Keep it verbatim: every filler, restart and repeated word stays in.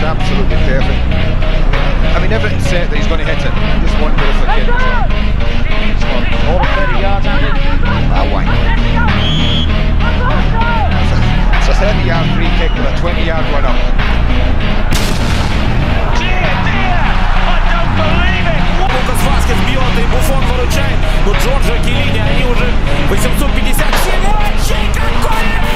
just absolutely perfect. I mean, everything's set that he's going to hit it. Just wonder if I can. More than thirty yards, Andy. Ah, why not? It's a thirty yard free kick with a twenty yard run up. Dear, dear, I don't believe it. Лукас Васкес бьет, и Буфон выручает. Но Джорджо, Келлини, они уже восемьсот пятьдесят семь матчей. Какой